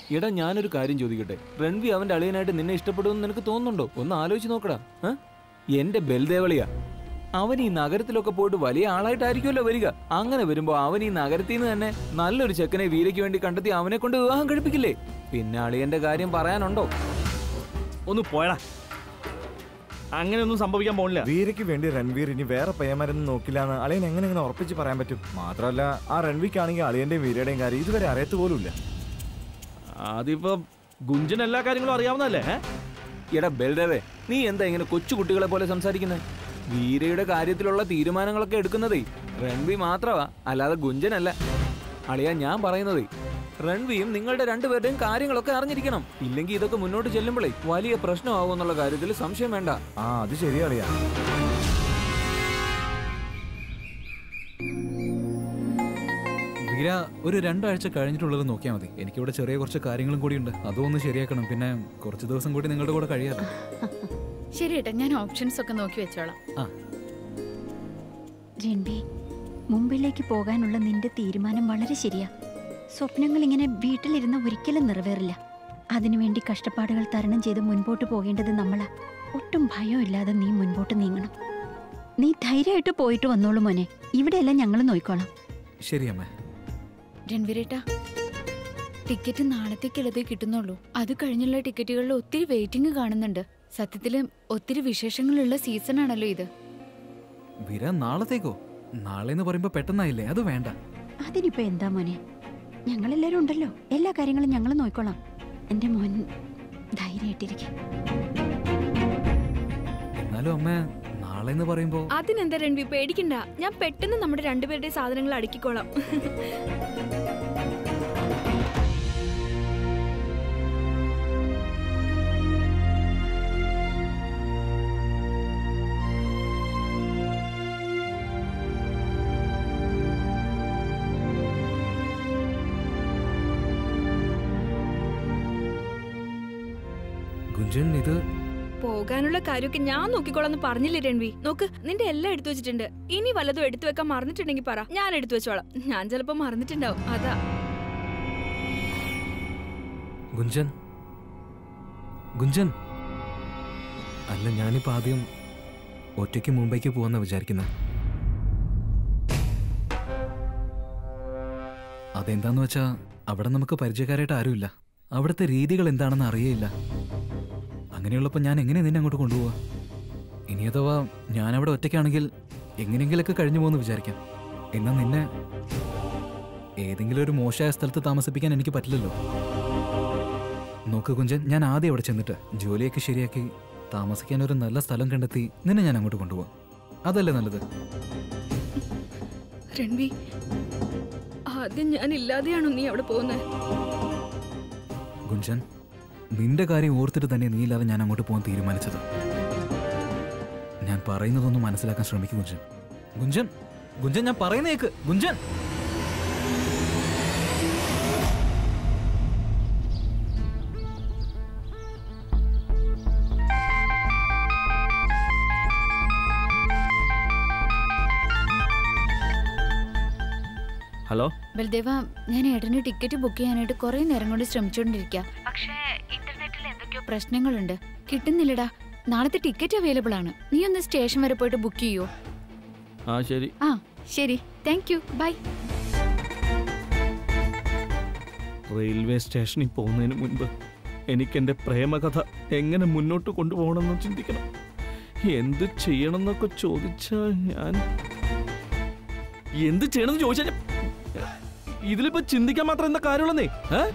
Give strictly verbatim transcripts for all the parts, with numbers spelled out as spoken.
എടാ ഞാനൊരു കാര്യം ചോദിക്കട്ടെ, രൺവി അവന്റെ അളിയനായിട്ട് നിന്നെ ഇഷ്ടപ്പെടുമെന്ന് നിനക്ക് തോന്നുന്നുണ്ടോ? ഒന്ന് ആലോചിച്ച് നോക്കടാ. എന്റെ ബൽദേവളിയാ, അവൻ ഈ നഗരത്തിലൊക്കെ പോയിട്ട് വലിയ ആളായിട്ടായിരിക്കുമല്ലോ വരിക. അങ്ങനെ വരുമ്പോ അവൻ ഈ നഗരത്തിൽ നിന്ന് തന്നെ നല്ലൊരു ചെക്കനെ വീരയ്ക്ക് വേണ്ടി കണ്ടെത്തി അവനെ കൊണ്ട് വിവാഹം കഴിപ്പിക്കില്ലേ? പിന്നെ അളിയന്റെ കാര്യം പറയാനുണ്ടോ? ഒന്ന് പോയടാ, അങ്ങനെയൊന്നും സംഭവിക്കാൻ പോണില്ല. വീരയ്ക്ക് വേണ്ടി രൺവീർ ഇനി വേറെ പയ്യന്മാരൊന്നും നോക്കില്ലാന്ന് അളിയൻ എങ്ങനെ എങ്ങനെ ഉറപ്പിച്ച് പറയാൻ പറ്റും? മാത്രമല്ല ആ രൺവിക്കാണെങ്കിൽ അളിയന്റെയും വീരയുടെയും കാര്യം ഇതുവരെ അറിയത്ത് പോലുമില്ല. അതിപ്പോ ഗുഞ്ചൻ എല്ലാ കാര്യങ്ങളും അറിയാവുന്നല്ലേ? എടാ ബൽദേവേ, നീ എന്താ ഇങ്ങനെ കൊച്ചു കുട്ടികളെ പോലെ സംസാരിക്കുന്നത്? വീരയുടെ കാര്യത്തിലുള്ള തീരുമാനങ്ങളൊക്കെ എടുക്കുന്നതേ രൺവി മാത്രമാ, അല്ലാതെ ഗുഞ്ചനല്ല. അളിയാ ഞാൻ പറയുന്നതേ, രൺവിയും നിങ്ങളുടെ രണ്ടുപേരുടെയും കാര്യങ്ങളൊക്കെ അറിഞ്ഞിരിക്കണം. ഇല്ലെങ്കിൽ ഇതൊക്കെ മുന്നോട്ട് ചെല്ലുമ്പോഴേ വലിയ പ്രശ്നമാകുമെന്നുള്ള കാര്യത്തിൽ സംശയം വേണ്ട. ആ അത് ശരിയാളിയാ. വീര, ഒരു രണ്ടാഴ്ച കഴിഞ്ഞിട്ടുള്ളത് നോക്കിയാൽ മതി. എനിക്കിവിടെ ചെറിയ കുറച്ച് കാര്യങ്ങളും കൂടി ഉണ്ട്, അതും ഒന്ന് ശരിയാക്കണം. പിന്നെ കുറച്ച് ദിവസം കൂടി നിങ്ങളുടെ കൂടെ കഴിയാറ്. ശരി ഏട്ടാ, ഞാൻ ഓപ്ഷൻസ് ഒക്കെ നോക്കി വെച്ചോളാം. രൺവി, മുമ്പിലേക്ക് പോകാനുള്ള നിന്റെ തീരുമാനം വളരെ ശരിയാ. സ്വപ്നങ്ങൾ ഇങ്ങനെ വീട്ടിലിരുന്ന് ഒരിക്കലും നിറവേറില്ല. അതിനുവേണ്ടി കഷ്ടപ്പാടുകൾ തരണം ചെയ്ത് മുൻപോട്ട് പോകേണ്ടത് നമ്മളാ. ഒട്ടും ഭയമില്ലാതെ നീ മുൻപോട്ട് നീങ്ങണം. നീ ധൈര്യമായിട്ട് പോയിട്ട് വന്നോളൂ മോനെ, ഇവിടെയെല്ലാം ഞങ്ങൾ നോക്കിക്കോളാം. ശരി അമ്മ. രൺവീരേട്ടാ, ടിക്കറ്റ് നാളത്തേക്കുള്ളതേ കിട്ടുന്നുള്ളൂ. അത് കഴിഞ്ഞുള്ള ടിക്കറ്റുകളിൽ ഒത്തിരി വെയിറ്റിംഗ് കാണുന്നുണ്ട്. സത്യത്തില് ഒത്തിരി വിശേഷങ്ങളുള്ള സീസൺ ആണല്ലോ ഇത്. വീര, നാളത്തേക്കോ? നാളെ എന്ന് പറയുമ്പോ പെട്ടെന്നായില്ലേ, അത് വേണ്ട. അതിനിപ്പോ എന്താ മോനെ, ഞങ്ങളെല്ലാരും ഉണ്ടല്ലോ, എല്ലാ കാര്യങ്ങളും ഞങ്ങൾ നോക്കിക്കോളാം. എന്റെ മോൻ ധൈര്യമായിട്ടിരിക്കും. എന്നാലും അമ്മ, നാളെ എന്ന് പറയുമ്പോ അതിനെന്താ രൺവി, പേടിക്കണ്ട. ഞാൻ പെട്ടെന്ന് നമ്മുടെ രണ്ടുപേരുടെ സാധനങ്ങൾ അടുക്കിക്കോളാം. ഗുഞ്ചൻ, ഇത് പോകാനുള്ള കാര്യമൊക്കെ ഞാൻ നോക്കിക്കോളാന്ന് പറഞ്ഞില്ലേ രൺവി? നോക്ക്, നിന്റെ എല്ലാം എടുത്തു വെച്ചിട്ടുണ്ട്. ഇനി വല്ലതും എടുത്തു വെക്കാൻ മറന്നിട്ടുണ്ടെങ്കിൽ പറ, ഞാൻ എടുത്തു വെച്ചോളാം. ഞാൻ ചിലപ്പോ മറന്നിട്ടുണ്ടാവും, അതാ. ഗുഞ്ചൻ, ഗുഞ്ചൻ, അല്ല ഞാനിപ്പോ ആദ്യം ഒറ്റയ്ക്ക് മുംബൈക്ക് പോവാന്നാ വിചാരിക്കുന്നത്. അതെന്താന്ന് വെച്ചാ അവിടെ നമുക്ക് പരിചയക്കാരായിട്ട് ആരുമില്ല. അവിടുത്തെ രീതികൾ എന്താണെന്ന് അറിയില്ല. അങ്ങനെയുള്ളപ്പോൾ ഞാൻ എങ്ങനെ നിന്നെ അങ്ങോട്ട് കൊണ്ടുപോവാ? ഇനി അഥവാ ഞാനവിടെ ഒറ്റയ്ക്കാണെങ്കിൽ എങ്ങനെയെങ്കിലൊക്കെ കഴിഞ്ഞു പോകുമെന്ന് വിചാരിക്കാം. എന്നാൽ നിന്നെ ഏതെങ്കിലും ഒരു മോശമായ സ്ഥലത്ത് താമസിപ്പിക്കാൻ എനിക്ക് പറ്റില്ലല്ലോ. നോക്ക് കുഞ്ചൻ, ഞാൻ ആദ്യം അവിടെ ചെന്നിട്ട് ജോലിയൊക്കെ ശരിയാക്കി താമസിക്കാൻ ഒരു നല്ല സ്ഥലം കണ്ടെത്തി നിന്നെ ഞാൻ അങ്ങോട്ട് കൊണ്ടുപോവാം. അതല്ലേ നല്ലത്? രൺവി, ആദ്യം ഞാൻ ഇല്ലാതെയാണോ നീ അവിടെ പോകുന്നത്? ഗുഞ്ചൻ, നിന്റെ കാര്യം ഓർത്തിട്ട് തന്നെ നീ ഇല്ലാതെ ഞാൻ അങ്ങോട്ട് പോകാൻ തീരുമാനിച്ചത്. ഞാൻ പറയുന്നതൊന്നും മനസ്സിലാക്കാൻ ശ്രമിക്കും ഗുഞ്ചൻ. ഗുഞ്ചൻ, ഗുഞ്ചൻ, ഞാൻ പറയുന്നേക്ക് ഗുഞ്ചൻ. ഹലോ ബൽദേവ, ഞാൻ ഏട്ടന് ടിക്കറ്റ് ബുക്ക് ചെയ്യാനായിട്ട് കുറെ നേരം കൊണ്ട് ശ്രമിച്ചോണ്ടിരിക്കുക. പക്ഷേ ഇന്റർനെറ്റിൽ എന്തൊക്കെയോ പ്രശ്നങ്ങളുണ്ട്, കിട്ടുന്നില്ലടാ. നാളത്തെ ടിക്കറ്റ് അവൈലബിൾ ആണ്. നീ ഒന്ന് സ്റ്റേഷൻ വരെ പോയിട്ട് ബുക്ക് ചെയ്യോ? ആ ശരി. ആ ശരി, താങ്ക് യു, ബൈ. റെയിൽവേ സ്റ്റേഷനിൽ പോകുന്നതിന് മുൻപ് എനിക്ക് എൻ്റെ പ്രേമകഥ എങ്ങനെ മുന്നോട്ട് കൊണ്ടുപോകണമെന്ന് ചിന്തിക്കണം. എന്ത് ചെയ്യണമെന്നൊക്കെ ചോദിച്ചാൽ ഞാൻ എന്ത് ചെയ്യണമെന്ന് ചോദിച്ചാൽ ഇതിലിപ്പോ ചിന്തിക്കാൻ മാത്രം എന്താ കാര്യമുള്ളന്നേ?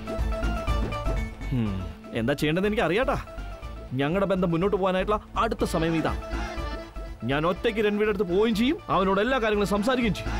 എന്താ ചെയ്യേണ്ടത് എനിക്ക് അറിയാട്ടാ. ഞങ്ങളുടെ ബന്ധം മുന്നോട്ട് പോകാനായിട്ടുള്ള അടുത്ത സമയം ഇതാ. ഞാൻ ഒറ്റയ്ക്ക് രൺവീരുടെ അടുത്ത് പോവുകയും ചെയ്യും, അവനോട് എല്ലാ കാര്യങ്ങളും സംസാരിക്കുകയും ചെയ്യും.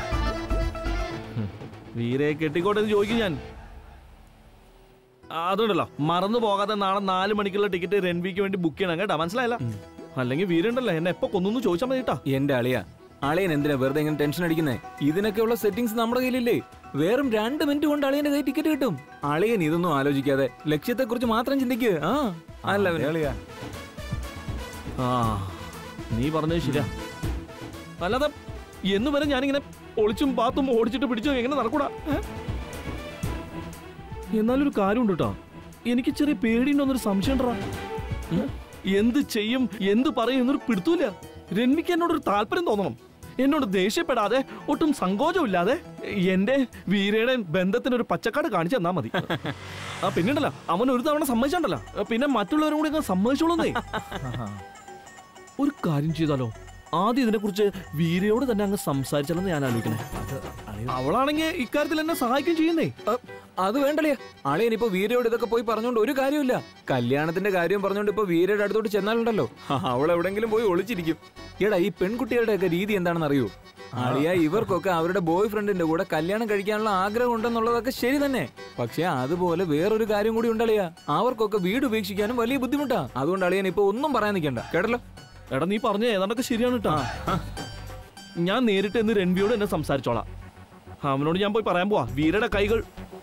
വീരയെ കെട്ടിക്കോട്ടെ എന്ന് ചോദിക്കും ഞാൻ. അതുകൊണ്ടല്ലോ, മറന്നു പോകാതെ നാളെ നാല് മണിക്കുള്ള ടിക്കറ്റ് രൺവിക്ക് വേണ്ടി ബുക്ക് ചെയ്യണം കേട്ടാ, മനസ്സിലായില്ല? അല്ലെങ്കിൽ വീരുണ്ടല്ലോ എന്നെ എപ്പോ കൊന്നു ചോദിച്ചാൽ മതി കേട്ടാ. എന്റെ അളിയ, അളിയൻ എന്തിനാ വെറുതെ ഇങ്ങനെ ടെൻഷൻ അടിക്കുന്നേ? ഇതിനൊക്കെയുള്ള സെറ്റിംഗ്സ് നമ്മുടെ കയ്യിലില്ലേ? വെറും രണ്ട് മിനിറ്റ് കൊണ്ട് അളിയന്റെ കൈ ടിക്കറ്റ് കിട്ടും. അളിയൻ ഇതൊന്നും ആലോചിക്കാതെ ലക്ഷ്യത്തെ കുറിച്ച് മാത്രം ചിന്തിക്കുക. ആ അല്ല അളിയാ, ആ നീ പറഞ്ഞത് ശരിയാ. അല്ലാതെ എന്ന് വരെ ഞാനിങ്ങനെ ഒളിച്ചും പാത്തും ഓടിച്ചിട്ട് പിടിച്ചും എങ്ങനെ നടക്കൂടാ? എന്നാലൊരു കാര്യമുണ്ട് കേട്ടോ, എനിക്ക് ചെറിയ പേടിയുണ്ടോന്നൊരു സംശയം ഉണ്ടോ? എന്ത് ചെയ്യും എന്ത് പറയും എന്നൊരു പിടുത്തൂല. രൺവിക്ക് എന്നോടൊരു താല്പര്യം തോന്നണം. എന്നോട് ദേഷ്യപ്പെടാതെ ഒട്ടും സങ്കോചമില്ലാതെ എന്റെ വീരയുടെ ബന്ധത്തിനൊരു പച്ചക്കാട് കാണിച്ചു തന്നാ മതി. ആ പിന്നീടല്ല അവൻ ഒരു തവണ സമ്മതിച്ചണ്ടല്ലോ, പിന്നെ മറ്റുള്ളവരും കൂടി അങ്ങ് സമ്മതിച്ചോളന്നേ. ഒരു കാര്യം ചെയ്താലോ, ആദ്യം ഇതിനെ കുറിച്ച് വീരയോട് തന്നെ അങ്ങ് സംസാരിച്ചാലെന്ന് ഞാൻ ആലോചിക്കണേ. അവളാണെങ്കിൽ ഇക്കാര്യത്തിൽ എന്നെ സഹായിക്കുകയും ചെയ്യുന്നേ. അത് വേണ്ടല്ലേ, അളിയനിപ്പോ വീരയോട് ഇതൊക്കെ പോയി പറഞ്ഞോണ്ട് ഒരു കാര്യമില്ല. കല്യാണത്തിന്റെ കാര്യം പറഞ്ഞോണ്ട് ഇപ്പൊ വീരയുടെ അടുത്തോട്ട് ചെന്നാലുണ്ടല്ലോ, അവൾ എവിടെങ്കിലും പോയി ഒളിച്ചിരിക്കും. എടാ, ഈ പെൺകുട്ടികളുടെ ഒക്കെ രീതി എന്താണെന്ന് അറിയൂ? അളിയ, ഇവർക്കൊക്കെ അവരുടെ ബോയ് ഫ്രണ്ടിന്റെ കൂടെ കല്യാണം കഴിക്കാനുള്ള ആഗ്രഹം ഉണ്ടെന്നുള്ളതൊക്കെ ശരി തന്നെ. പക്ഷെ അതുപോലെ വേറൊരു കാര്യം കൂടി ഉണ്ടളിയ, അവർക്കൊക്കെ വീട് ഉപേക്ഷിക്കാനും വലിയ ബുദ്ധിമുട്ടാ. അതുകൊണ്ട് അളിയൻ ഇപ്പൊ ഒന്നും പറയാൻ നിൽക്കണ്ട, കേട്ടല്ലോ? എടാ, നീ പറഞ്ഞ ഏതാണ്ടൊക്കെ ശരിയാണ് കേട്ടോ. ഞാൻ നേരിട്ട് എന്ന് രൺവിയോട് എന്നെ സംസാരിച്ചോളാം. അവനോട് ഞാൻ പോയി പറയാൻ പോവാ വീരയുടെ കൈകൾ.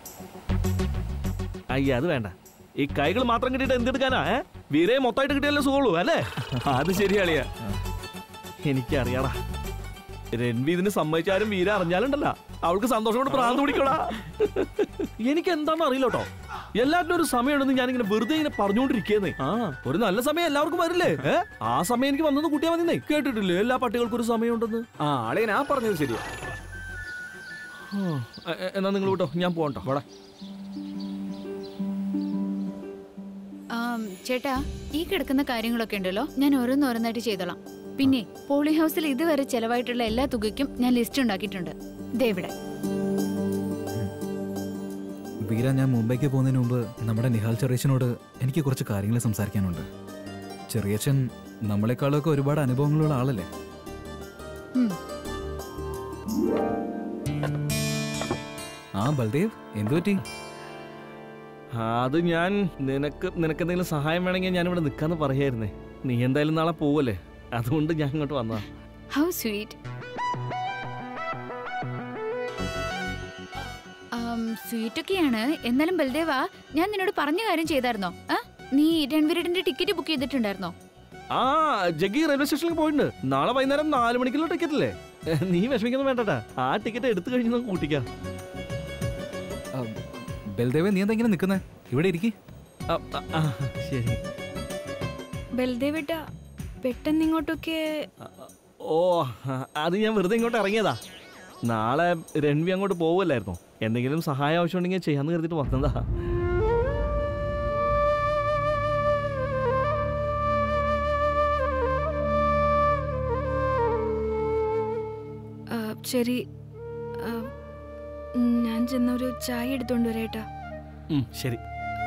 അയ്യ, അത് വേണ്ട. ഈ കൈകൾ മാത്രം കിട്ടിയിട്ട് എന്തെടുക്കാനാ? ഏ വീരയെ മൊത്തമായിട്ട് കിട്ടിയല്ലേ സുഖമുള്ളൂ അല്ലേ? അത് ശരിയാളിയാ. എനിക്കറിയാടാ, രൺവി ഇതിന് സമ്മതിച്ചാലും വീര അറിഞ്ഞാലുണ്ടല്ലോ അവൾക്ക് സന്തോഷം കൊണ്ട് പ്രാന്ത് പിടിക്കോടാ. എനിക്ക് എന്താണെന്ന് അറിയില്ല കേട്ടോ. എല്ലാത്തിനും ഒരു സമയമുണ്ടെന്ന് ഞാനിങ്ങനെ വെറുതെ ഇങ്ങനെ പറഞ്ഞുകൊണ്ടിരിക്കുന്നേ. ആ ഒരു നല്ല സമയം എല്ലാവർക്കും വരില്ലേ? ഏഹ് ആ സമയം എനിക്ക് വന്നത് കൂട്ടിയാൽ മതിന്നേ. കേട്ടിട്ടില്ലേ എല്ലാ പട്ടികൾക്കും ഒരു സമയമുണ്ടെന്ന്? ആ അളിയൻ ആ പറഞ്ഞത് ശരിയാ. എന്നാ നിങ്ങൾ കേട്ടോ, ഞാൻ പോകട്ടോ. ഇവിടെ ചേട്ടാ, ഈ കിടക്കുന്ന കാര്യങ്ങളൊക്കെ ഉണ്ടല്ലോ, ഞാൻ ഓരോന്നോരോന്നായിട്ട് ചെയ്തോളാം. പിന്നെ പോളി ഹൗസിൽ ഇതുവരെ ചെലവായിട്ടുള്ള എല്ലാ തുകയ്ക്കും ഞാൻ ലിസ്റ്റ് ഉണ്ടാക്കിയിട്ടുണ്ട്. ദേവിടെ വീര, ഞാൻ മുംബൈക്ക് പോകുന്നതിന് മുമ്പ് നമ്മുടെ നിഹാൽ ചെറിയച്ചനോട് എനിക്ക് കുറച്ച് കാര്യങ്ങൾ സംസാരിക്കാനുണ്ട്. ചെറിയച്ചൻ നമ്മളെക്കാളൊക്കെ ഒരുപാട് അനുഭവങ്ങളുള്ള ആളല്ലേ? ആ ബൽദേവ്, എന്തു പറ്റി? അത് ഞാൻ നിനക്ക് നിനക്ക് എന്തെങ്കിലും സഹായം വേണമെങ്കിൽ ഞാനിവിടെ നിൽക്കാന്ന് പറയായിരുന്നേ. നീ എന്തായാലും നാളെ പോവല്ലേ, അതുകൊണ്ട് ഞാൻ ഇങ്ങോട്ട് വന്നതാ. How sweet. സ്വീറ്റ് ഒക്കെയാണ്. എന്നാലും ബൽദേവ, ഞാൻ നിന്നോട് പറഞ്ഞ കാര്യം ചെയ്തായിരുന്നോ? നീ രൺവീരന്റെ ടിക്കറ്റ് ബുക്ക് ചെയ്തിട്ടുണ്ടായിരുന്നോ? ആ ജഗ്ഗി റെയിൽവേ സ്റ്റേഷനിൽ പോയിട്ടുണ്ട്. നാളെ വൈകുന്നേരം നാല് മണിക്കുള്ള ടിക്കറ്റ് അല്ലേ? നീ വിഷമിക്കൊന്നും വേണ്ടട്ടാ, ആ ടിക്കറ്റ് എടുത്തു കഴിഞ്ഞ് നമുക്ക് കൂട്ടിക്കാം. ബൽദേവേ, നീ എന്തെങ്കിലും നിൽക്കുന്നേ? ഇവിടെ ഇരിക്കും. ശരി ബൽദേവേട്ട, പെട്ടെന്ന് ഇങ്ങോട്ടൊക്കെ. ഓ, അത് ഞാൻ വെറുതെ ഇങ്ങോട്ട് ഇറങ്ങിയതാ. നാളെ രൺവി അങ്ങോട്ട് പോവല്ലായിരുന്നോ? എന്തെങ്കിലും സഹായം ആവശ്യമുണ്ടെങ്കിൽ ചെയ്യാന്ന് കരുതിട്ട് വന്നതാ. ശരി, ഞാൻ ചെന്നൊരു ചായ എടുത്തോണ്ട് വരേട്ടാ. ശരി.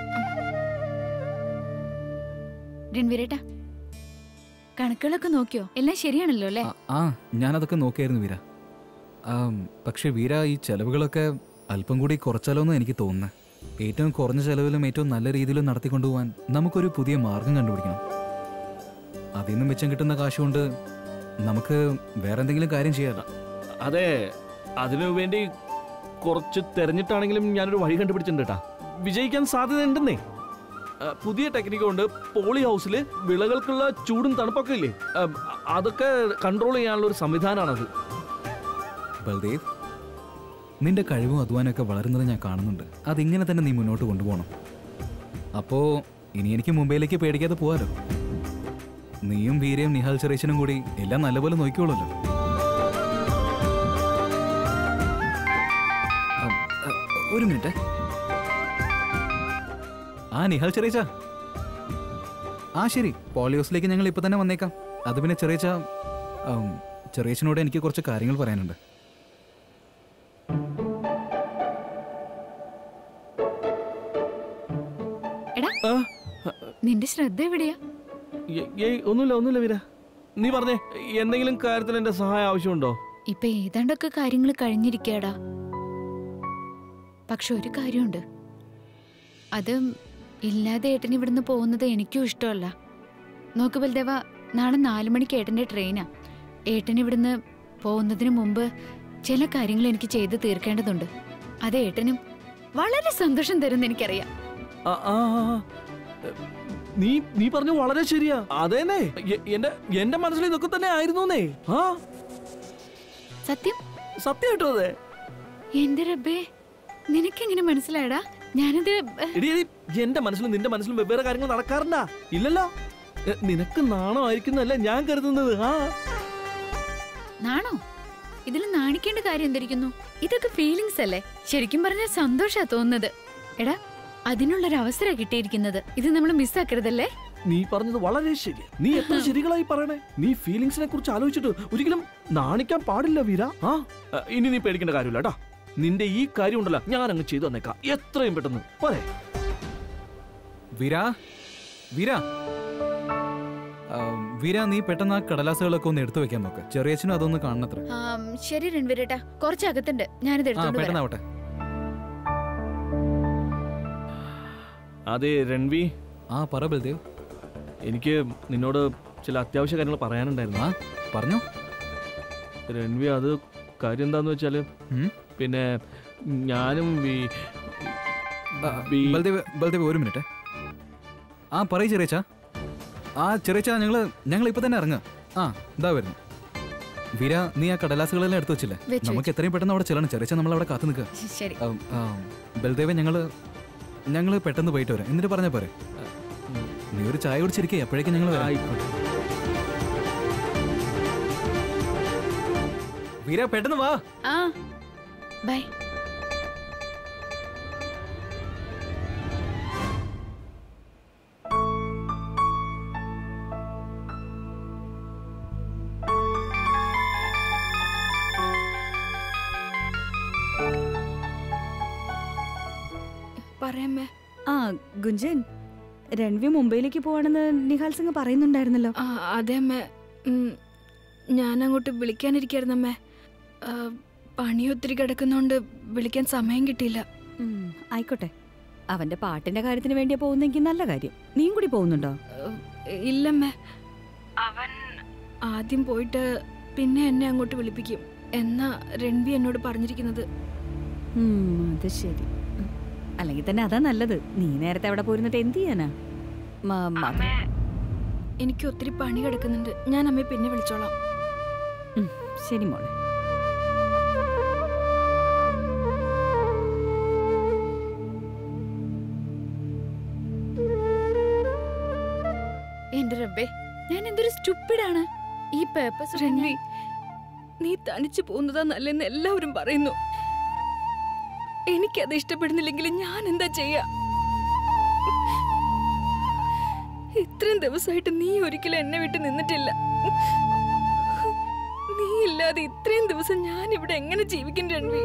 രൺവീരേട്ടാ, കണക്കുകളൊക്കെ നോക്കിയോ? എല്ലാം ശരിയാണല്ലോ അല്ലേ? ആ ഞാനതൊക്കെ നോക്കിയായിരുന്നു വീര. പക്ഷെ വീര, ഈ ചെലവുകളൊക്കെ അല്പം കൂടി കുറച്ചാലോ എന്ന് എനിക്ക് തോന്നുന്നത്. ഏറ്റവും കുറഞ്ഞ ചെലവിലും ഏറ്റവും നല്ല രീതിയിലും നടത്തിക്കൊണ്ടുപോകാൻ നമുക്കൊരു പുതിയ മാർഗം കണ്ടുപിടിക്കണം. അതിൽ നിന്നും മെച്ചം കിട്ടുന്ന കാശുകൊണ്ട് നമുക്ക് വേറെ എന്തെങ്കിലും കാര്യം ചെയ്യാം. അതെ, അതിനു വേണ്ടി കുറച്ച് തെരഞ്ഞിട്ടാണെങ്കിലും ഞാനൊരു വഴി കണ്ടുപിടിച്ചിട്ടുണ്ട് കേട്ടാ. വിജയിക്കാൻ സാധ്യത ഉണ്ടെന്നേ. പുതിയ ടെക്നിക്ക് കൊണ്ട് പോളി ഹൗസിൽ വിളകൾക്കുള്ള ചൂടും തണുപ്പൊക്കെ ഇല്ലേ, അതൊക്കെ കൺട്രോൾ ചെയ്യാനുള്ള ഒരു സംവിധാനമാണത്. ബൽദേവ്, നിന്റെ കഴിവും അധ്വാനമൊക്കെ വളരുന്നത് ഞാൻ കാണുന്നുണ്ട്. അതിങ്ങനെ തന്നെ നീ മുന്നോട്ട് കൊണ്ടുപോകണം. അപ്പോൾ ഇനി എനിക്ക് മുംബൈയിലേക്ക് പേടിക്കാതെ പോവാലോ. നീയും വീരയും നിഹാൽ ചെറിയച്ചനും കൂടി എല്ലാം നല്ലപോലെ നോക്കിക്കോളല്ലോ. ഒരു മിനിറ്റ്. ആ നിഹാൽ ചെറിയച്ച, ആ ശരി, പോളി ഹൗസിലേക്ക് ഞങ്ങൾ ഇപ്പൊ തന്നെ വന്നേക്കാം. അത് പിന്നെ ചെറിയച്ച, ചെറിയച്ചനോട് എനിക്ക് കുറച്ച് കാര്യങ്ങൾ പറയാനുണ്ട്. നിന്റെ ശ്രദ്ധ എവിടെയാ? ഒന്നുമില്ല ഒന്നുമില്ല വീര, നീ പറഞ്ഞേ, എന്തെങ്കിലും കാര്യത്തിൽ എന്റെ സഹായം ആവശ്യമുണ്ടോ? ഇപ്പൊ ഏതാണ്ടൊക്കെ കാര്യങ്ങൾ കഴിഞ്ഞിരിക്കാടാ. പക്ഷെ ഒരു കാര്യമുണ്ട്, അത് ഇല്ലാതെ ഏട്ടൻ ഇവിടുന്ന് പോകുന്നത് എനിക്കും ഇഷ്ടമല്ല. നോക്ക് ബൽദേവ, നാളെ നാലു മണിക്ക് ഏട്ടന്റെ ട്രെയിനാ. ഏട്ടൻ ഇവിടുന്ന് പോകുന്നതിന് മുമ്പ് ചില കാര്യങ്ങൾ എനിക്ക് ചെയ്ത് തീർക്കേണ്ടതുണ്ട്. അത് ഏട്ടനും വളരെ സന്തോഷം തരുമെന്ന് എനിക്കറിയാം. നീ നീ പറഞ്ഞു വളരെ ശരിയാ. അതേനെ, എന്റെ എന്റെ മനസ്സിൽ ഇതൊക്കെ തന്നെ ആയിരുന്നേ. ആ സത്യം സത്യം കേട്ടോ. അതെ, എന്റെ റബ്ബേ, നിനക്കെങ്ങനെ മനസ്സിലായടാ? ഞാനത് എടി എടി, എന്റെ മനസ്സിലും നിന്റെ മനസ്സിലും വെവ്വേറെ കാര്യങ്ങൾ നടക്കാറുണ്ടാ? ഇല്ലല്ലോ. എ, നിനക്ക് നാണമായിരിക്കുന്നല്ല ഞാൻ കരുതുന്നത്. ആ നാണോ? ഇതിൽ നാണിക്കേണ്ട കാര്യം എന്തിരിക്കുന്നു? ഇതൊക്കെ ഫീലിങ്സ് അല്ലേ? ശരിക്കും പറഞ്ഞാൽ സന്തോഷാ തോന്നുന്നത്. എടാ, അതിനുള്ളൊരു അവസരം കിട്ടിയിരിക്കുന്നത്. ഇത് നമ്മൾ മിസ്സാക്കരുതല്ലേ? നീ പറഞ്ഞത് വളരെ ശരി. നീ എത്ര ശരികളായി പറയണേ. നീ ഫീലിങ്സിനെ കുറിച്ച് ആലോചിച്ചിട്ട് ഒരിക്കലും നാണിക്കാൻ പാടില്ല വീര. ആ ഇനി നീ പേടിക്കേണ്ട കാര്യമില്ല കേട്ടാ. നിന്റെ ഈ കാര്യം ഉണ്ടല്ലോ, ഞാൻ അങ്ങ് ചെയ്തു തന്നേക്കാം എത്രയും പെട്ടെന്ന്. പോരെ വീര, വീര, ആ, വീര, നീ പെട്ടെന്ന് ആ കടലാസുകളൊക്കെ ഒന്ന് എടുത്തു വെക്കാൻ നോക്ക്. ചെറിയച്ഛനും അതൊന്ന് കാണണത്ര. ആം, ശരി രൺവീരേട്ടാ, കുറച്ച് അകത്തുണ്ട്, ഞാനിത് ആ എടുത്തോണ്ട് വരാം. പെട്ടെന്നാവട്ടെ. അതെ രൺവി, ആ പറ ബൽദേവ്. എനിക്ക് നിന്നോട് ചില അത്യാവശ്യ കാര്യങ്ങൾ പറയാനുണ്ടായിരുന്നു. ആ പറഞ്ഞോ രൺവി. അത് കാര്യം എന്താന്ന് വെച്ചാല്, ഉം? പിന്നെ ഞാനും വി- ആ, വി- ബൽദേവ്, ബൽദേവ് ഒരു മിനിറ്റ്. ആ പറയ് ചെറിയച്ച. ആ ചെറിയച്ച, ഞങ്ങള് ഞങ്ങൾ ഇപ്പൊ തന്നെ ഇറങ്ങുക. ആ ഇതാ വരുന്നു. വീര, നീ ആ കടലാസുകളെല്ലാം എടുത്തു വെച്ചില്ലേ? വെച്ചു, നമുക്ക് എത്രയും പെട്ടെന്ന് അവിടെ ചെല്ലണം. ചെറിയച്ച നമ്മൾ അവിടെ കാത്തു നിൽക്കുക. ശരി. ബൽദേവ്, ഞങ്ങള് ഞങ്ങള് പെട്ടെന്ന് പോയിട്ട് വരാം. എന്നിട്ട് പറഞ്ഞാ പോരെ? നീ ഒരു ചായ കുടിച്ചിരിക്കേ, അപ്പോഴേക്കും ഞങ്ങൾ ആയിക്കോട്ടെ. വീര പെട്ടെന്ന് വാ. ആ ബൈ. പറയാമേ. ആ ഗുഞ്ചൻ, രൺവി മുംബൈയിലേക്ക് പോവാണെന്ന് നിഹാൽ സിംഗ് പറയുന്നുണ്ടായിരുന്നല്ലോ. ആ അതെ അമ്മേ. ഉം, ഞാൻ അങ്ങോട്ട് വിളിക്കാനിരിക്കായിരുന്നമ്മേ. ആ, പണി ഒത്തിരി കിടക്കുന്നോണ്ട് വിളിക്കാൻ സമയം കിട്ടിയില്ല. ഉം, ആയിക്കോട്ടെ. അവന്റെ പാട്ടിന്റെ കാര്യത്തിന് വേണ്ടിയാ പോകുന്നെങ്കിൽ നല്ല കാര്യം. നീയും കൂടി പോകുന്നുണ്ടോ? ഇല്ലമ്മേ, അവൻ ആദ്യം പോയിട്ട് പിന്നെ എന്നെ അങ്ങോട്ട് വിളിപ്പിക്കും എന്നാ രൺവി എന്നോട് പറഞ്ഞിരിക്കുന്നത്. ഉം, അത് ശരി. ഉം, അല്ലെങ്കിൽ തന്നെ അതാ നല്ലത്. നീ നേരത്തെ അവിടെ പോയിരുന്നിട്ട് എന്ത് ചെയ്യാനാ? മ- മ- എനിക്ക് ഒത്തിരി പണി കിടക്കുന്നുണ്ട്. ഞാൻ അമ്മയെ പിന്നെ വിളിച്ചോളാം. ഉം, ശരി മോളെ. എന്റെ റബ്ബേ, ഞാൻ എന്തൊരു സ്റ്റുപ്പിഡാണ്. ഈ പേപ്പേഴ്സ് രൺവി, നീ തനിച്ചു പോകുന്നതാ നല്ലെന്ന് എല്ലാവരും പറയുന്നു. എനിക്കത് ഇഷ്ടപ്പെടുന്നില്ലെങ്കിൽ ഞാൻ എന്താ ചെയ്യാ? ഇത്രയും ദിവസമായിട്ട് നീ ഒരിക്കലും എന്നെ വിട്ട് നിന്നിട്ടില്ല. നീ ഇല്ലാതെ ഇത്രയും ദിവസം ഞാൻ ഇവിടെ എങ്ങനെ ജീവിക്കും രൺവി?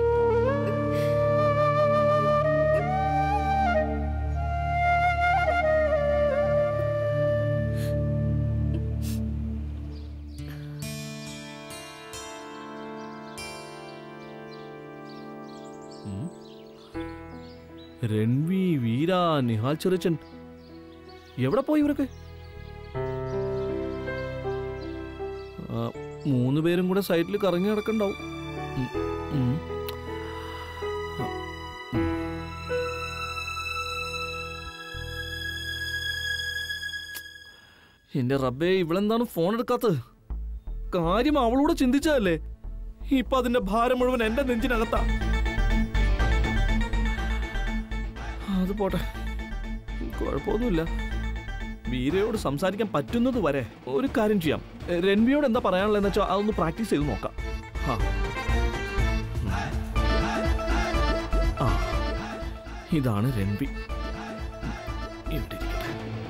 രൺവി, വീര, നിഹാൽ ചെറിയച്ചൻ എവിടെ പോയി ഇവരൊക്കെ? ആ, മൂന്ന് പേരും കൂടെ സൈറ്റിൽ കറങ്ങി നടക്കണ്ടാവും. ഉം, ഉം. ആ, ഉം. എന്റെ റബ്ബേ, ഇവളെന്താണ് ഫോൺ എടുക്കാത്തത്? കാര്യം അവളോട് ചിന്തിച്ചതല്ലേ? ഇപ്പൊ അതിന്റെ ഭാരം മുഴുവൻ എന്റെ നെഞ്ചിനകത്താ. അത് പോട്ടെ, കുഴപ്പമൊന്നുമില്ല. വീരയോട് സംസാരിക്കാൻ പറ്റുന്നത് വരെ ഒരു കാര്യം ചെയ്യാം. രൺവിയോട് എന്താ പറയാനുള്ളതെന്ന് വെച്ചാൽ അതൊന്ന് പ്രാക്ടീസ് ചെയ്ത് നോക്കാം. ആ, ഇതാണ് രൺവി. ഇവിടെ ഇരിക്കട്ടെ.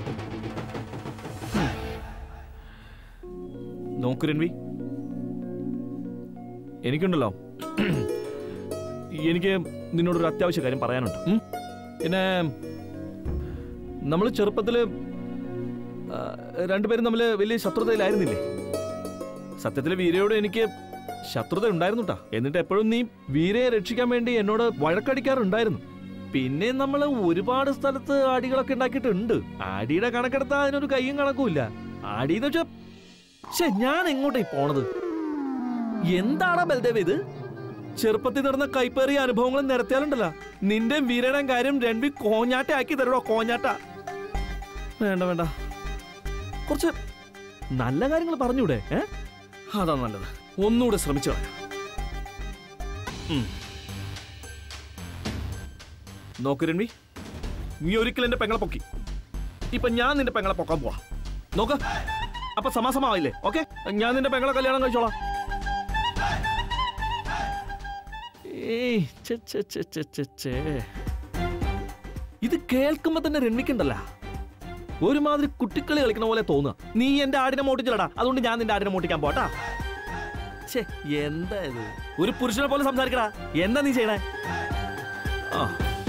നോക്ക് രൺവി, എനിക്കുണ്ടല്ലോ, എനിക്ക് നിന്നോടൊരു അത്യാവശ്യ കാര്യം പറയാനുണ്ട്. ഉം? പിന്നെ നമ്മൾ ചെറുപ്പത്തില് രണ്ടുപേരും തമ്മിൽ വലിയ ശത്രുതയിലായിരുന്നില്ലേ? സത്യത്തിൽ വീരയോട് എനിക്ക് ശത്രുത ഉണ്ടായിരുന്നു ട്ടാ. എന്നിട്ട് എപ്പോഴും നീ വീരയെ രക്ഷിക്കാൻ വേണ്ടി എന്നോട് വഴക്കടിക്കാറുണ്ടായിരുന്നു. പിന്നെ നമ്മൾ ഒരുപാട് സ്ഥലത്ത് ആടികളൊക്കെ ഉണ്ടാക്കിയിട്ടുണ്ട്. ആടിയുടെ കണക്കെടുത്താൽ അതിനൊരു കയ്യും കണക്കുമില്ല. ആടിന്ന് വെച്ചാ ശേ, ഞാൻ എങ്ങോട്ടായി പോണത്? എന്താടാ ബൽദേവ് ഇത്? ചെറുപ്പത്തിൽ നടന്ന കൈപ്പേറിയ അനുഭവങ്ങൾ നിരത്തിയാലുണ്ടല്ലോ, നിന്റെ വീരയുടെയും കാര്യം രൺവി കോഞ്ഞാട്ട ആക്കി തരടോ, കോഞ്ഞാട്ട. വേണ്ട വേണ്ട, കുറച്ച് നല്ല കാര്യങ്ങൾ പറഞ്ഞൂടെ? ഏ അതാ നല്ലത്. ഒന്നുകൂടെ ശ്രമിച്ചു. നോക്ക് രൺവി, നീ ഒരിക്കലും എന്റെ പെങ്ങളെ പൊക്കി. ഇപ്പൊ ഞാൻ നിന്റെ പെങ്ങളെ പൊക്കാൻ പോവാ. നോക്ക്, അപ്പൊ സമാസമാവില്ലേ? ഓക്കെ, ഞാൻ നിന്റെ പെങ്ങളെ കല്യാണം കഴിച്ചോളാം. ഏയ് ഛെ, ഛെ, ഛെ, ഛെ, ഛെ, ഛെ. ഇത് കേൾക്കുമ്പോ തന്നെ രൺവിക്കുണ്ടല്ല ഒരുമാതിരി കുട്ടിക്കളി കളിക്കണ പോലെ തോന്നുക. നീ എന്റെ ആടിനെ മോട്ടിച്ചില്ലടാ, അതുകൊണ്ട് ഞാൻ നിന്റെ ആടിനെ മോട്ടിക്കാൻ പോട്ടാ. ഛേ, എന്താ ഇത്? ഒരു പുരുഷനെ പോലെ സംസാരിക്കടാ. എന്താ നീ ചെയ്യണേ? ആ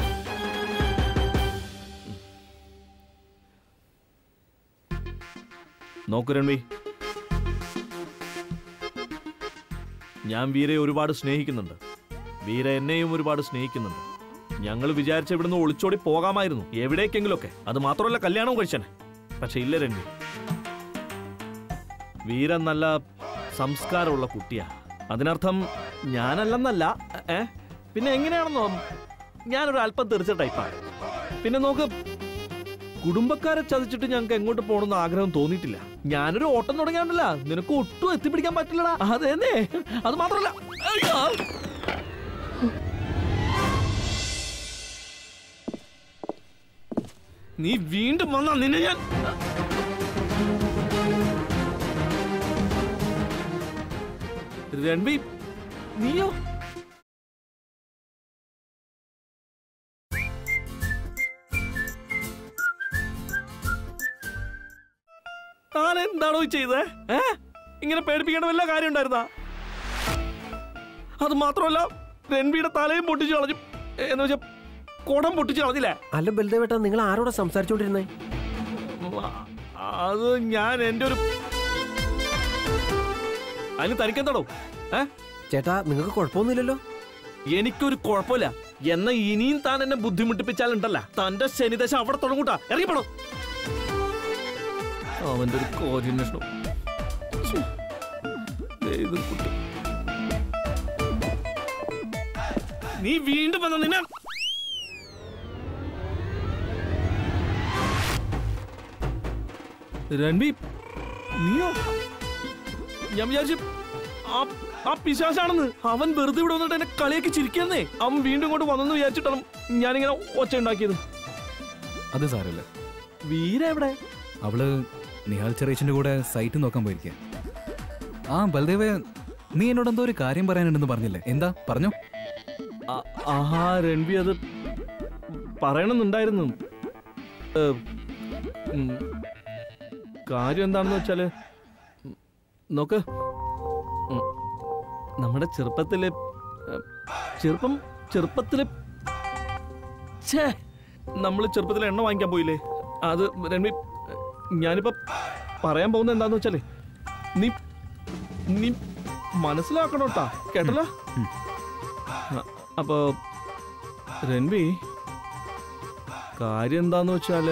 നോക്കു രൺവി, ഞാൻ വീരയെ ഒരുപാട് സ്നേഹിക്കുന്നുണ്ട്. വീര എന്നെയും ഒരുപാട് സ്നേഹിക്കുന്നുണ്ട്. ഞങ്ങൾ വിചാരിച്ച ഇവിടുന്ന് ഒളിച്ചോടി പോകാമായിരുന്നു എവിടേക്കെങ്കിലുമൊക്കെ. അത് മാത്രമല്ല കല്യാണവും കഴിച്ചനെ. പക്ഷെ ഇല്ല രൺവി, വീര നല്ല സംസ്കാരമുള്ള കുട്ടിയാ. അതിനർത്ഥം ഞാനല്ലെന്നല്ല. ഏ പിന്നെ എങ്ങനെയാണെന്നോ, ഞാനൊരു അല്പം തെറിച്ച ടൈപ്പാണ്. പിന്നെ നോക്ക്, കുടുംബക്കാരെ ചതിച്ചിട്ട് ഞങ്ങൾക്ക് എങ്ങോട്ട് പോകണമെന്ന് ആഗ്രഹം തോന്നിയിട്ടില്ല. ഞാനൊരു ഓട്ടം തുടങ്ങിയാണല്ല, നിനക്ക് ഒട്ടും എത്തിപ്പിടിക്കാൻ പറ്റില്ലടാ. അതേന്നെ, അത് മാത്രമല്ല നീ വീണ്ടും വന്നാ നിന്നെ ഞാൻ രൺവി, നീയോ? ഞാൻ എന്താണോ ചെയ്തേ? ഏ ഇങ്ങനെ പേടിപ്പിക്കേണ്ട വല്ല കാര്യം ഉണ്ടായിരുന്ന? അത് മാത്രമല്ല രൺവിയുടെ തലയും പൊട്ടിച്ചു കളഞ്ഞു. എന്ന് വെച്ചാ കുടം പൊട്ടിച്ചു കളഞ്ഞില്ലേ? അല്ല ബൽദേവേട്ടാ, നിങ്ങൾ ആരോടാ സംസാരിച്ചോണ്ടിരുന്നേ? അത് ഞാൻ എന്റെ ഒരു അതിന് തനിക്കെന്താടോ? ഏ ചേട്ടാ, നിങ്ങൾക്ക് കുഴപ്പമൊന്നുമില്ലല്ലോ? എനിക്കൊരു കുഴപ്പമില്ല. എന്നാ ഇനിയും താൻ എന്നെ ബുദ്ധിമുട്ടിപ്പിച്ചാലുണ്ടല്ല, തന്റെ ശനിദശ അവിടെ തുടങ്ങൂട്ടാ. ഇറങ്ങിപ്പെടോ. അവന്റെ ഒരു കോരിന്വേഷണം. നീ വീണ്ടും വന്ന നിന്നെ രൺവി, നീയോ? ഞാൻ വിചാരിച്ചു ആ പിശാചാണെന്ന്. അവൻ വെറുതെ ഇവിടെ വന്നിട്ട് എന്നെ കളിയാക്കി ചിരിക്കുന്നേ. അവൻ വീണ്ടും ഇങ്ങോട്ട് വന്നെന്ന് വിചാരിച്ചിട്ടാണ് ഞാനിങ്ങനെ ഒച്ച ഉണ്ടാക്കിയത്. അത് സാരല്ല. വീര എവിടെ? അവള് നിഹാൽ ചെറിയച്ചന്റെ കൂടെ സൈറ്റ് നോക്കാൻ പോയിരിക്കുക. ആ ബൽദേവേ, നീ എന്നോട് എന്തോ ഒരു കാര്യം പറയാനുണ്ടെന്ന് പറഞ്ഞില്ലേ? എന്താ പറഞ്ഞോ? ആഹാ രൺവി, അത് പറയണമെന്നുണ്ടായിരുന്നു. കാര്യം എന്താണെന്ന് വെച്ചാല്, നോക്ക്, നമ്മുടെ ചെറുപ്പത്തില് ചെറുപ്പം ചെറുപ്പത്തില് ഛേ നമ്മള് ചെറുപ്പത്തിൽ എണ്ണ വാങ്ങിക്കാൻ പോയില്ലേ? അത് രൺവി, ഞാനിപ്പോ പറയാൻ പോകുന്നത് എന്താന്ന് വെച്ചാല്, നീ നീ മനസ്സിലാക്കണോട്ടാ, കേട്ടല്ലോ? അപ്പൊ രൺവി, കാര്യം എന്താന്ന് വെച്ചാല്,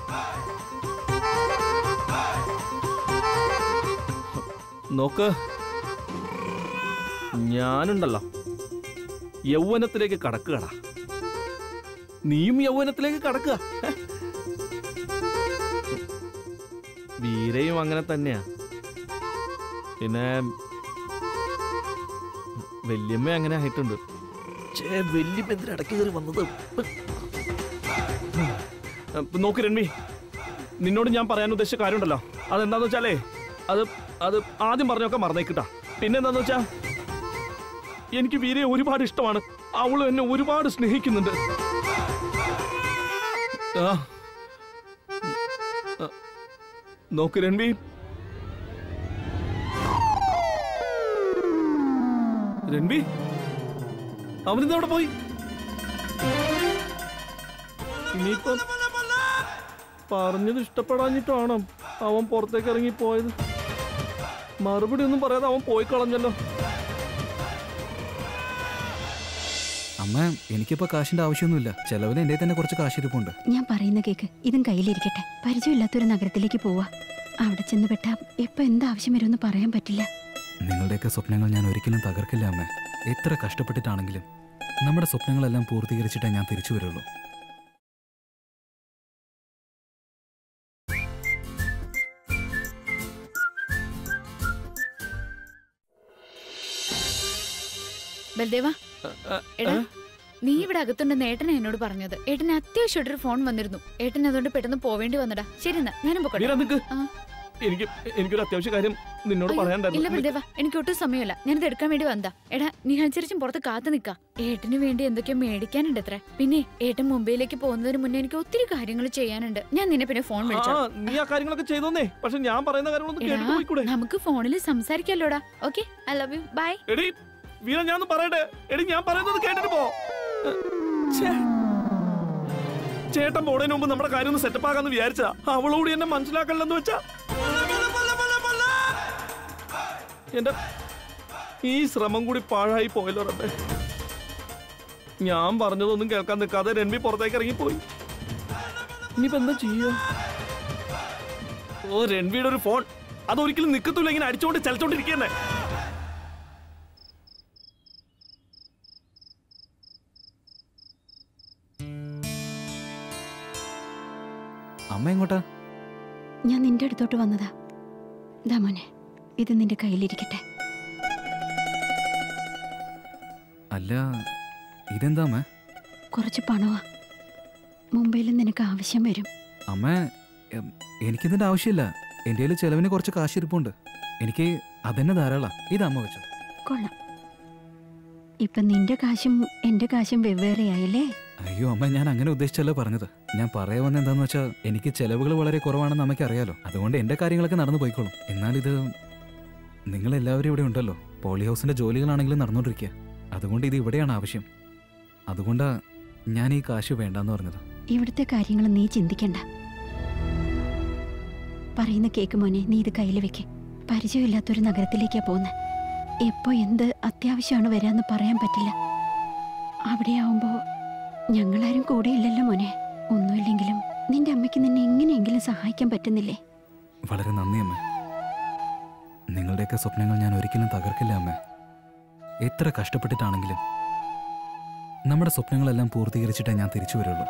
നോക്ക്, ഞാനുണ്ടല്ലോ യൗവനത്തിലേക്ക് കടക്കുകടാ. നീയും യൗവനത്തിലേക്ക് കടക്കുക. വീരയും അങ്ങനെ തന്നെയാ. പിന്നെ വല്യമ്മ അങ്ങനെ ആയിട്ടുണ്ട്. വല്യമ്മ എന്തിനാ ഇടയ്ക്ക് കയറി വന്നത്? നോക്ക് രൺവി, നിന്നോട് ഞാൻ പറയാൻ ഉദ്ദേശിച്ച കാര്യമുണ്ടല്ലോ, അതെന്താന്ന് വെച്ചാലേ, അത് അത് ആദ്യം പറഞ്ഞൊക്കെ മറന്നേക്കിട്ടാ. പിന്നെന്താന്ന് വെച്ചാ, എനിക്ക് വീരയെ ഒരുപാട് ഇഷ്ടമാണ്. അവളും എന്നെ ഒരുപാട് സ്നേഹിക്കുന്നുണ്ട്. നോക്ക് രൺവി, രൺവി അവനിന്ന് എവിടെ പോയി? ഇനിയിപ്പോ പറഞ്ഞത് ഇഷ്ടപ്പെടാഞ്ഞിട്ടാണോ അവൻ പുറത്തേക്ക് ഇറങ്ങി പോയത്? മറുപടി ഒന്നും പറയാതെ അവൻ പോയി കളഞ്ഞല്ലോ. അമ്മ, എനിക്കിപ്പോ കാശിന്റെ ആവശ്യമൊന്നുമില്ല. ചെലവിന് എന്റെ തന്നെ കുറച്ച് കാശിരിപ്പുണ്ട്. ഞാൻ പറയുന്ന കേക്ക്, ഇതും കയ്യിലിരിക്കട്ടെ. പരിചയമില്ലാത്തൊരു നഗരത്തിലേക്ക് പോവാ. അവിടെ ചെന്ന് പെട്ടാ എപ്പോ എന്താവശ്യം വരുമെന്ന് പറയാൻ പറ്റില്ല. നിങ്ങളുടെയൊക്കെ സ്വപ്നങ്ങൾ ഞാൻ ഒരിക്കലും തകർക്കില്ല അമ്മ. എത്ര കഷ്ടപ്പെട്ടിട്ടാണെങ്കിലും നമ്മുടെ സ്വപ്നങ്ങളെല്ലാം പൂർത്തീകരിച്ചിട്ടേ ഞാൻ തിരിച്ചു വരുള്ളൂ. ബൽദേവ, എടാ നീ ഇവിടെ അകത്തുണ്ടെന്ന് ഏട്ടനാ എന്നോട് പറഞ്ഞത്. ഏട്ടന് അത്യാവശ്യമായിട്ടൊരു ഫോൺ വന്നിരുന്നു. ഏട്ടൻ അതുകൊണ്ട് പെട്ടെന്ന് പോവേണ്ടി വന്നടാ. ശരി എന്നാ ഞാനും വീര പോകട്ടെ. നിക്ക്. ആ. എനിക്ക് എനിക്കൊരു അത്യാവശ്യ കാര്യം നിന്നോട് അയ്യോ, ഇല്ല പറയാണ്ടായിരുന്നു. ബൽദേവ, എനിക്ക് ഒട്ടും സമയമല്ല. ഞാനിത് എടുക്കാൻ വേണ്ടി വന്നതാ. എടാ നിഹൽച്ചരിച്ചും പുറത്ത് കാത്തു നിക്കാ. ഏട്ടന് വേണ്ടി എന്തൊക്കെയോ മേടിക്കാനുണ്ട് അത്ര. പിന്നെ ഏട്ടൻ മുംബൈയിലേക്ക് പോകുന്നതിന് മുന്നേ എനിക്ക് ഒത്തിരി കാര്യങ്ങൾ ചെയ്യാനുണ്ട്. ഞാൻ നിന്നെ പിന്നെ ഫോൺ ആ, വിളിച്ചോ. നീ ആ കാര്യങ്ങളൊക്കെ ചെയ്തോന്നേ. പക്ഷെ ഞാൻ പറയുന്ന കാര്യങ്ങളൊന്നും എടാ കേട്ടിട്ട് പോയിക്കൂടെ? നമുക്ക് ഫോണിൽ സംസാരിക്കാലോടാ. Okay, I love you, bye. എടി വീര, ഞാൻ പറയട്ടെ. എടി ഞാൻ പറയുന്നത് കേട്ടിട്ട് പോ. ഛേ. ചേട്ടൻ പോണതിന് മുമ്പ് നമ്മുടെ കാര്യം ഒന്ന് സെറ്റപ്പ് ആക്കാന്ന് വിചാരിച്ചാ അവളോട് എന്നെ മനസ്സിലാക്കല്ലെന്ന് വെച്ചാ എന്റെ ഈ ശ്രമം കൂടി പാഴായി പോയല്ലോ റബ്ബേ. ഞാൻ പറഞ്ഞതൊന്നും കേൾക്കാൻ നിൽക്കാതെ രൺവി പുറത്തേക്ക് ഇറങ്ങിപ്പോയി. ഇനിയിപ്പോ എന്താ ചെയ്യാ? ഓ, രൺവിയുടെ ഒരു ഫോൺ അതൊരിക്കലും നിക്കത്തില്ല, ഇങ്ങനെ അടിച്ചോണ്ട് ചലിച്ചോണ്ടിരിക്കുന്നേ. അമ്മ എങ്ങോട്ടാ? ഞാൻ നിന്റെ അടുത്തോട്ട് വന്നതാ. ദാ മോനെ, ഇത് നിന്റെ കയ്യിലിരിക്കട്ടെ. അല്ല, ഇതെന്താ അമ്മ? കുറച്ച് പണവാ. മുംബൈയിൽ നിനക്ക് ആവശ്യം വരും. അമ്മ, എം, എനിക്കിതിന്റെ ആവശ്യമില്ല. എൻ്റെ കയ്യിൽ ചെലവിന് കുറച്ച് കാശ് ഇരിപ്പുണ്ട്. എനിക്ക് അതന്നെ ധാരാളം. ഇത് അമ്മ വെച്ചോ. കൊള്ളാം. ഇപ്പൊ നിന്റെ കാശും എന്റെ കാശും വെവ്വേറെയായല്ലേ? അയ്യോ അമ്മ, ഞാൻ അങ്ങനെ ഉദ്ദേശിച്ചല്ല പറഞ്ഞത്. ഞാൻ പറയാൻ വന്ന എന്താന്ന് വെച്ചാൽ എനിക്ക് ചെലവുകൾ വളരെ കുറവാണെന്ന് അമ്മയ്ക്ക് അറിയാലോ. അതുകൊണ്ട് എൻ്റെ കാര്യങ്ങളൊക്കെ നടന്നു പോയിക്കോളും. എന്നാൽ ഇത് നിങ്ങളെല്ലാവരും ഇവിടെ ഉണ്ടല്ലോ. പോളി ഹൗസിന്റെ ജോലികളാണെങ്കിലും നടന്നുകൊണ്ടിരിക്കുക. അതുകൊണ്ട് ഇത് ഇവിടെയാണ് ആവശ്യം. അതുകൊണ്ടാ ഞാൻ ഈ കാശ് വേണ്ടെന്ന് പറഞ്ഞത്. ഇവിടുത്തെ കാര്യങ്ങൾ നീ ചിന്തിക്കണ്ട. പറയുന്ന കേക്ക് മോനെ, നീ ഇത് കയ്യിൽ വെക്ക്. പരിചയമില്ലാത്തൊരു നഗരത്തിലേക്കാ പോകുന്നത്. എപ്പോ എന്ത് അത്യാവശ്യമാണ് വരാന്ന് പറയാൻ പറ്റില്ല. അവിടെ ആവുമ്പോ ഞങ്ങളാരും കൂടെ ഇല്ലല്ലോ മോനെ. ഒന്നുമില്ലെങ്കിലും നിന്റെ അമ്മയ്ക്ക് നിന്നെ എങ്ങനെയെങ്കിലും സഹായിക്കാൻ പറ്റുന്നില്ലേ? വളരെ നന്ദി അമ്മ. നിങ്ങളുടെയൊക്കെ സ്വപ്നങ്ങൾ ഞാൻ ഒരിക്കലും തകർക്കില്ല അമ്മ. എത്ര കഷ്ടപ്പെട്ടിട്ടാണെങ്കിലും നമ്മുടെ സ്വപ്നങ്ങളെല്ലാം പൂർത്തീകരിച്ചിട്ടേ ഞാൻ തിരിച്ചു വരുള്ളൂ.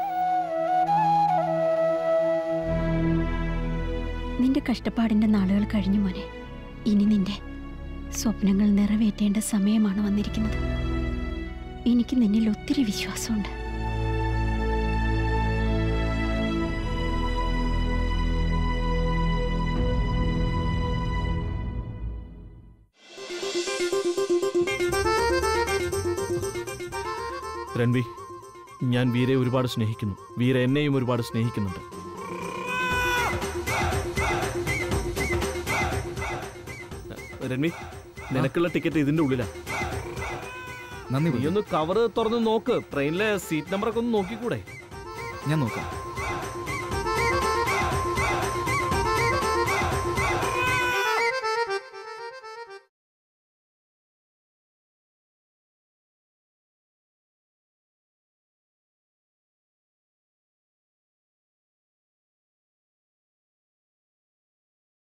നിന്റെ കഷ്ടപ്പാടിന്റെ നാളുകൾ കഴിഞ്ഞു മോനെ. ഇനി നിന്റെ സ്വപ്നങ്ങൾ നിറവേറ്റേണ്ട സമയമാണ് വന്നിരിക്കുന്നത്. എനിക്ക് നിന്നിൽ ഒത്തിരി വിശ്വാസമുണ്ട്. രൺവി, ഞാൻ വീരയെ ഒരുപാട് സ്നേഹിക്കുന്നു. വീര എന്നെയും ഒരുപാട് സ്നേഹിക്കുന്നുണ്ട്. രൺവി, നിനക്കുള്ള ടിക്കറ്റ് ഇതിന്റെ ഉള്ളിലാ. നന്ദി. നീ ഒന്ന് കവറ് തുറന്ന് നോക്ക്. ട്രെയിനിലെ സീറ്റ് നമ്പറൊക്കെ ഒന്ന് നോക്കിക്കൂടെ? ഞാൻ നോക്കാം.